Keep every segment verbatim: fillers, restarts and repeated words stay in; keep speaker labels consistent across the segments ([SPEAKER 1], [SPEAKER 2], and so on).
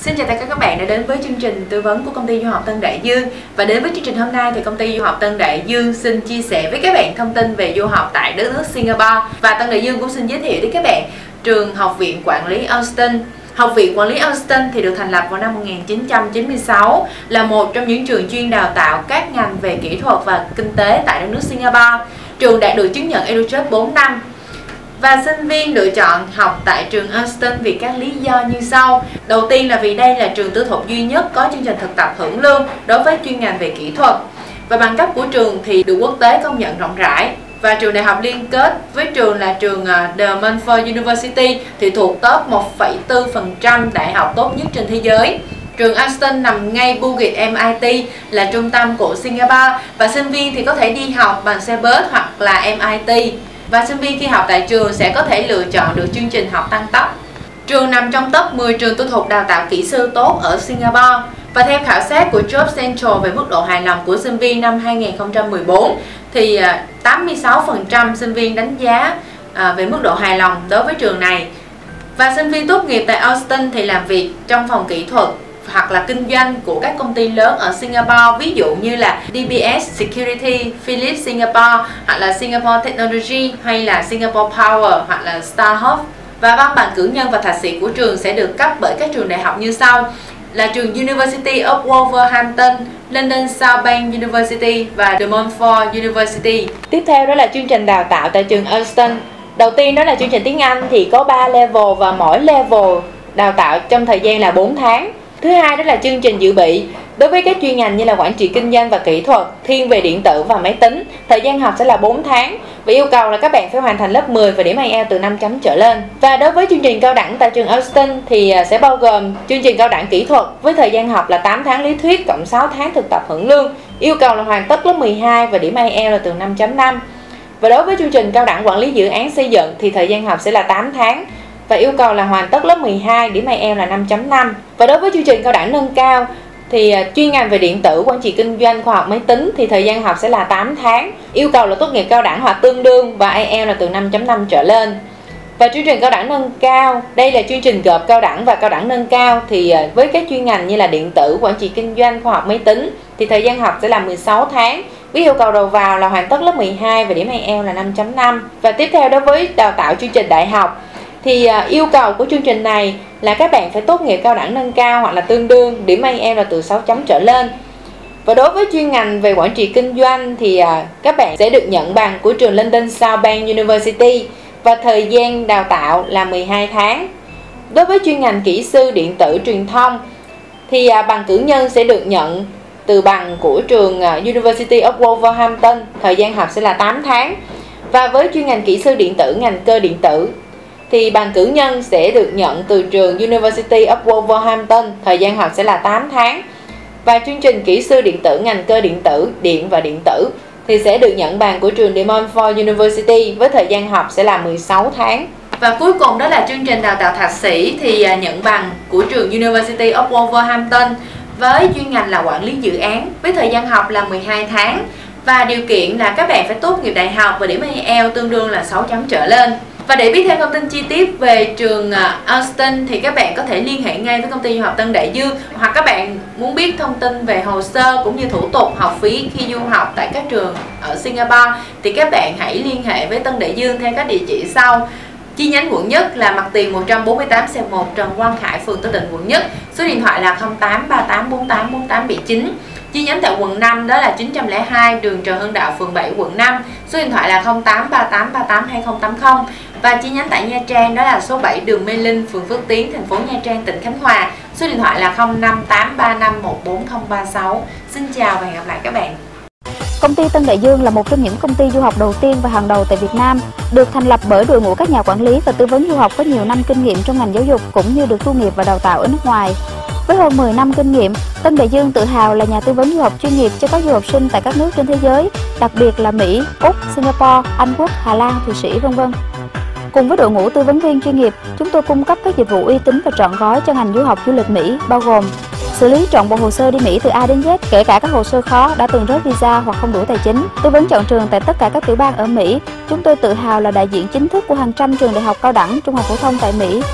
[SPEAKER 1] Xin chào tất cả các bạn đã đến với chương trình tư vấn của công ty du học Tân Đại Dương. Và đến với chương trình hôm nay thì công ty du học Tân Đại Dương xin chia sẻ với các bạn thông tin về du học tại đất nước Singapore. Và Tân Đại Dương cũng xin giới thiệu đến các bạn trường Học viện Quản lý Austin. Học viện Quản lý Austin thì được thành lập vào năm một nghìn chín trăm chín mươi sáu, là một trong những trường chuyên đào tạo các ngành về kỹ thuật và kinh tế tại đất nước Singapore. Trường đạt được chứng nhận EduTrust bốn năm. Và sinh viên lựa chọn học tại trường Austin vì các lý do như sau. Đầu tiên là vì đây là trường tư thục duy nhất có chương trình thực tập hưởng lương đối với chuyên ngành về kỹ thuật. Và bằng cấp của trường thì được quốc tế công nhận rộng rãi. Và trường đại học liên kết với trường là trường The Montfort University thì thuộc top một phẩy bốn phần trăm đại học tốt nhất trên thế giới. Trường Austin nằm ngay Bukit em i tê là trung tâm của Singapore và sinh viên thì có thể đi học bằng xe bus hoặc là em i tê. Và sinh viên khi học tại trường sẽ có thể lựa chọn được chương trình học tăng tốc. Trường nằm trong top mười trường tư thục đào tạo kỹ sư tốt ở Singapore. Và theo khảo sát của Job Central về mức độ hài lòng của sinh viên năm hai nghìn không trăm mười bốn thì tám mươi sáu phần trăm sinh viên đánh giá về mức độ hài lòng đối với trường này. Và sinh viên tốt nghiệp tại Austin thì làm việc trong phòng kỹ thuật hoặc là kinh doanh của các công ty lớn ở Singapore, ví dụ như là đê bê ét Security, Philips Singapore, hoặc là Singapore Technology, hay là Singapore Power, hoặc là Starhub. Và văn bằng cử nhân và thạc sĩ của trường sẽ được cấp bởi các trường đại học như sau: là trường University of Wolverhampton, London South Bank University và The Montfort University. Tiếp theo đó là chương trình đào tạo tại trường Austin. Đầu tiên đó là chương trình tiếng Anh thì có ba level và mỗi level đào tạo trong thời gian là bốn tháng. Thứ hai đó là chương trình dự bị đối với các chuyên ngành như là quản trị kinh doanh và kỹ thuật, thiên về điện tử và máy tính. Thời gian học sẽ là bốn tháng và yêu cầu là các bạn phải hoàn thành lớp mười và điểm ai eo từ năm chấm trở lên. Và đối với chương trình cao đẳng tại trường Austin thì sẽ bao gồm chương trình cao đẳng kỹ thuật với thời gian học là tám tháng lý thuyết cộng sáu tháng thực tập hưởng lương. Yêu cầu là hoàn tất lớp mười hai và điểm ai eo là từ năm chấm năm. Và đối với chương trình cao đẳng quản lý dự án xây dựng thì thời gian học sẽ là tám tháng và yêu cầu là hoàn tất lớp mười hai, điểm ai eo là năm chấm năm. Và đối với chương trình cao đẳng nâng cao thì chuyên ngành về điện tử, quản trị kinh doanh, khoa học máy tính thì thời gian học sẽ là tám tháng. Yêu cầu là tốt nghiệp cao đẳng hoặc tương đương và ai eo là từ năm chấm năm trở lên. Và chương trình cao đẳng nâng cao, đây là chương trình gộp cao đẳng và cao đẳng nâng cao thì với các chuyên ngành như là điện tử, quản trị kinh doanh, khoa học máy tính thì thời gian học sẽ là mười sáu tháng. Với yêu cầu đầu vào là hoàn tất lớp mười hai và điểm ai eo là năm chấm năm. Và tiếp theo đối với đào tạo chương trình đại học thì yêu cầu của chương trình này là các bạn phải tốt nghiệp cao đẳng nâng cao hoặc là tương đương, điểm ai eo là từ sáu chấm trở lên. Và đối với chuyên ngành về quản trị kinh doanh thì các bạn sẽ được nhận bằng của trường London South Bank University và thời gian đào tạo là mười hai tháng. Đối với chuyên ngành kỹ sư điện tử truyền thông thì bằng cử nhân sẽ được nhận từ bằng của trường University of Wolverhampton, thời gian học sẽ là tám tháng. Và với chuyên ngành kỹ sư điện tử ngành cơ điện tử thì bằng cử nhân sẽ được nhận từ trường University of Wolverhampton, thời gian học sẽ là tám tháng. Và chương trình kỹ sư điện tử ngành cơ điện tử, điện và điện tử thì sẽ được nhận bằng của trường The Montfort University với thời gian học sẽ là mười sáu tháng. Và cuối cùng đó là chương trình đào tạo thạc sĩ thì nhận bằng của trường University of Wolverhampton với chuyên ngành là quản lý dự án với thời gian học là mười hai tháng. Và điều kiện là các bạn phải tốt nghiệp đại học và điểm ai eo tương đương là sáu chấm trở lên. Và để biết thêm thông tin chi tiết về trường Austin thì các bạn có thể liên hệ ngay với công ty du học Tân Đại Dương, hoặc các bạn muốn biết thông tin về hồ sơ cũng như thủ tục học phí khi du học tại các trường ở Singapore thì các bạn hãy liên hệ với Tân Đại Dương theo các địa chỉ sau. Chi nhánh quận Nhất là Mặt Tiền một trăm bốn mươi tám xẹt một Trần Quang Khải, phường Tân Định, quận Nhất. Số điện thoại là không tám ba tám bốn tám bốn tám bảy chín. Chi nhánh tại quận năm đó là chín trăm lẻ hai đường Trần Hưng Đạo, phường bảy, quận năm. Số điện thoại là không tám ba tám ba tám hai không tám không. Và chi nhánh tại Nha Trang đó là số bảy đường Mê Linh, phường Phước Tiến, thành phố Nha Trang, tỉnh Khánh Hòa. Số điện thoại là không năm tám ba năm một bốn không ba sáu. Xin chào và hẹn gặp lại các bạn.
[SPEAKER 2] Công ty Tân Đại Dương là một trong những công ty du học đầu tiên và hàng đầu tại Việt Nam, được thành lập bởi đội ngũ các nhà quản lý và tư vấn du học có nhiều năm kinh nghiệm trong ngành giáo dục cũng như được tu nghiệp và đào tạo ở nước ngoài. Với hơn mười năm kinh nghiệm, Tân Đại Dương tự hào là nhà tư vấn du học chuyên nghiệp cho các du học sinh tại các nước trên thế giới, đặc biệt là Mỹ, Úc, Singapore, Anh Quốc, Hà Lan, Thụy Sĩ, vân vân. Cùng với đội ngũ tư vấn viên chuyên nghiệp, chúng tôi cung cấp các dịch vụ uy tín và trọn gói cho ngành du học du lịch Mỹ, bao gồm xử lý trọn bộ hồ sơ đi Mỹ từ A đến Z, kể cả các hồ sơ khó đã từng rớt visa hoặc không đủ tài chính. Tư vấn chọn trường tại tất cả các tiểu bang ở Mỹ. Chúng tôi tự hào là đại diện chính thức của hàng trăm trường đại học cao đẳng, trung học phổ thông tại Mỹ.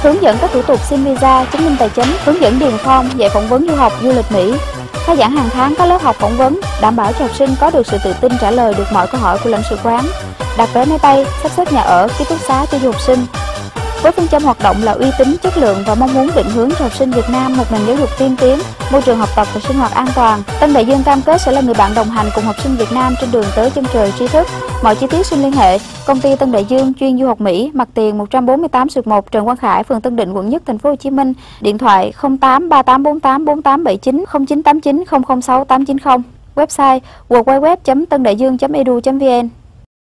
[SPEAKER 2] hướng dẫn các thủ tục xin visa, chứng minh tài chính, hướng dẫn điền form, dạy phỏng vấn du học, du lịch Mỹ. Khai giảng hàng tháng các lớp học phỏng vấn, đảm bảo cho học sinh có được sự tự tin trả lời được mọi câu hỏi của lãnh sự quán. Đặt vé máy bay, sắp xếp nhà ở, ký túc xá cho du học sinh. Với phương châm hoạt động là uy tín, chất lượng và mong muốn định hướng cho học sinh Việt Nam một nền giáo dục tiên tiến, môi trường học tập và sinh hoạt an toàn, Tân Đại Dương cam kết sẽ là người bạn đồng hành cùng học sinh Việt Nam trên đường tới chân trời tri thức. Mọi chi tiết xin liên hệ công ty Tân Đại Dương chuyên du học Mỹ, mặt tiền một trăm bốn mươi tám xuyệt một Trần Quang Khải, phường Tân Định, quận Nhất, thành phố Hồ Chí Minh. Điện thoại không tám ba tám bốn tám bốn tám bảy chín, không chín tám chín không không sáu tám chín không. Website w w w chấm tân đại dương chấm e d u chấm v n.